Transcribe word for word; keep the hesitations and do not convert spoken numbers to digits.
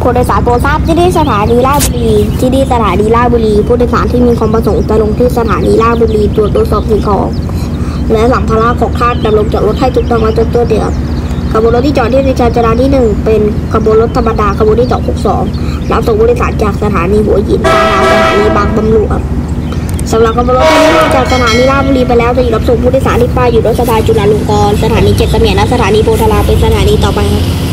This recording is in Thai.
ผู้โดยสารโปรดทราบที่นี่สถานีราชบุรีที่นี่สถานีราชบุรีผู้โดยสารที่มีความประสงค์จะลงที่สถานีราชบุรีตรวจตรวจสอบสิ่งของและสัมภาระของท่านนำลงจากรถให้ถูกต้องและจดตัวเดียวขบวนรถที่จอดที่บริการจราที่หนึ่งเป็นขบวนรถธรรมดาขบวนที่สองหกสองรับส่งผู้โดยสารจากสถานีหัวหินมาสถานีบางบำรุงสำหรับขบวนรถที่มาจากสถานีราชบุรีไปแล้วจะรับส่งผู้โดยสารที่ป้ายอยู่รถสถานีจุฬาลงกรณ์สถานีเจ็ดเสมียนและสถานีโพธารามเป็นสถานีต่อไปครับ